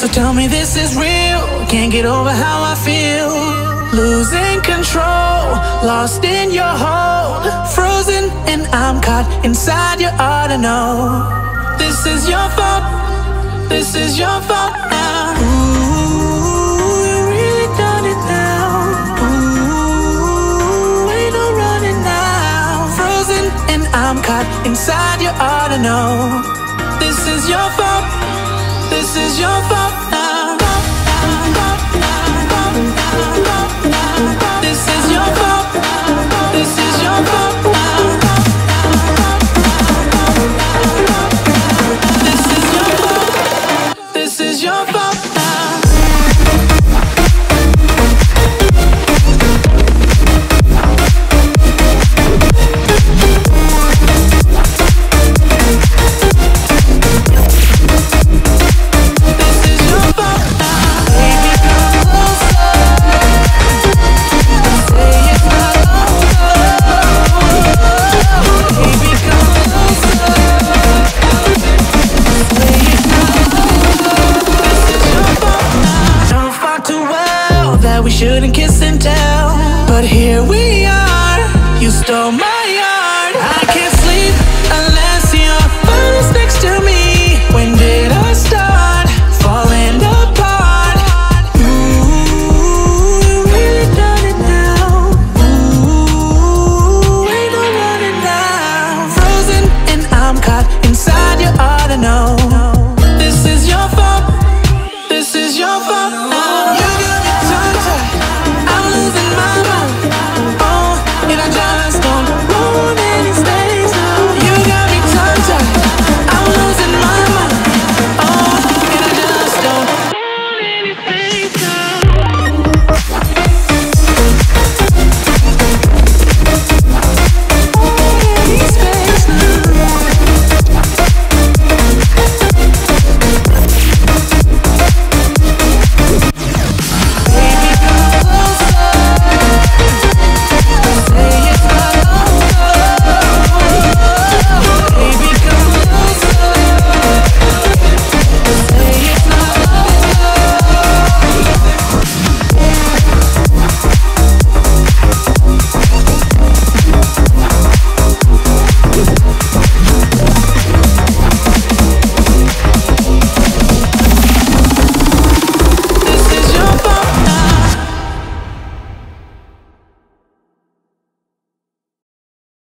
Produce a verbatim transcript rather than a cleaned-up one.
So tell me this is real. Can't get over how I feel. Losing control, lost in your hold. Frozen and I'm caught inside your heart. I know this is your fault. This is your fault now. Ooh, you really done it now. Ooh, ain't no running now. Frozen and I'm caught inside your heart. I know this is your fault. This is your fault now. This is your fault. This is your fault now. This is your fault. This is your fault now. We shouldn't kiss and tell, but here we are. You stole my heart. I can't sleep unless you're honest next to me. When did I start falling apart? Ooh, you really done it now. Ooh, ain't no running now. Frozen and I'm caught inside your heart. I know this is your fault. This is your fault now.